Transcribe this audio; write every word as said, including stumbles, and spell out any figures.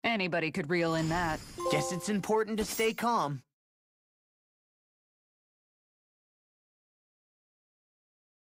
Anybody could reel in that. Guess it's important to stay calm.